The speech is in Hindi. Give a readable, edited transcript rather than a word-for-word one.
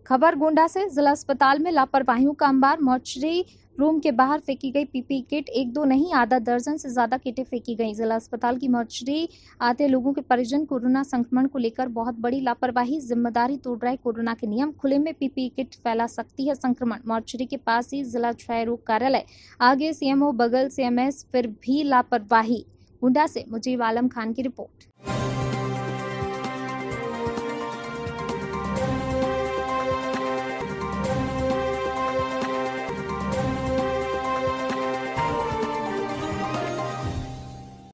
खबर गोंडा से। जिला अस्पताल में लापरवाहियों का अंबार। मॉर्चरी रूम के बाहर फेंकी गई पीपीई किट। एक दो नहीं, आधा दर्जन से ज्यादा किटें फेंकी गई। जिला अस्पताल की मॉर्चरी आते लोगों के परिजन कोरोना संक्रमण को लेकर बहुत बड़ी लापरवाही, जिम्मेदारी तोड़ रहे कोरोना के नियम। खुले में पीपीई किट फैला सकती है संक्रमण। मॉर्चरी के पास ही जिला क्षय रोग कार्यालय, आगे सीएमओ, बगल से एमएस, फिर भी लापरवाही। गोंडा से मुजीब आलम खान की रिपोर्ट।